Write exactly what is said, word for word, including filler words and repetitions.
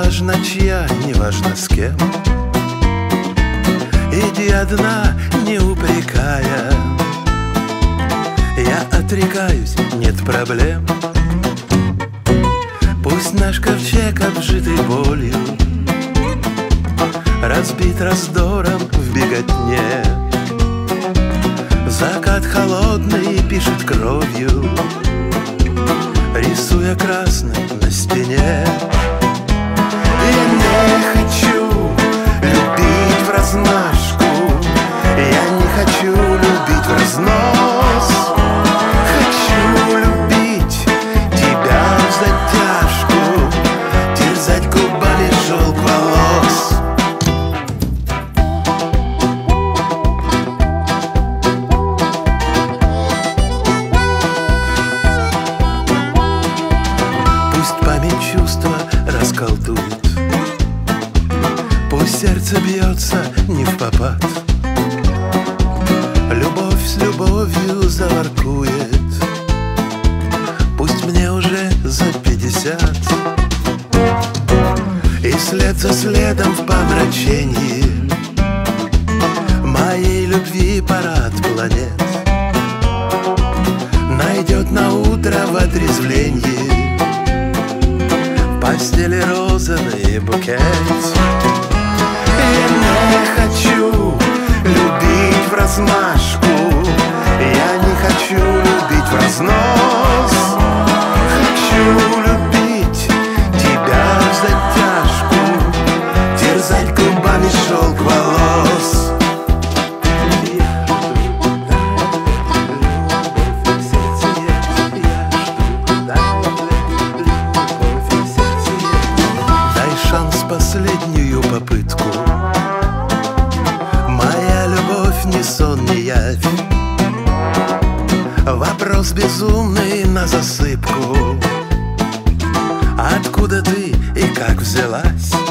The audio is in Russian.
важно чья, не важно с кем. Иди одна, не упрекая. Я отрекаюсь, нет проблем. Пусть наш ковчег, обжитый болью, разбит раздором в беготне. Закат холодный пишет кровью, рисуя красным на стене. Я не хочу любить вразмашку, я не хочу любить вразнос. Хочу любить тебя взатяжку, терзать губами шелк волос. Пусть память чувства расколдует, пусть сердце бьется не впопад, любовь с любовью заворкует. Пусть мне уже за пятьдесят, и след за следом в помрачении моей любви парад планет найдет на утро в отрезвлении в постели розовый букет. Я не хочу любить вразмашку, я не хочу любить вразнос. Хочу любить тебя взатяжку, терзать губами шелк волос. Дай шанс, последнюю попытку. Моя любовь не сон, не явь, вопрос безумный на засыпку. Откуда ты и как взялась?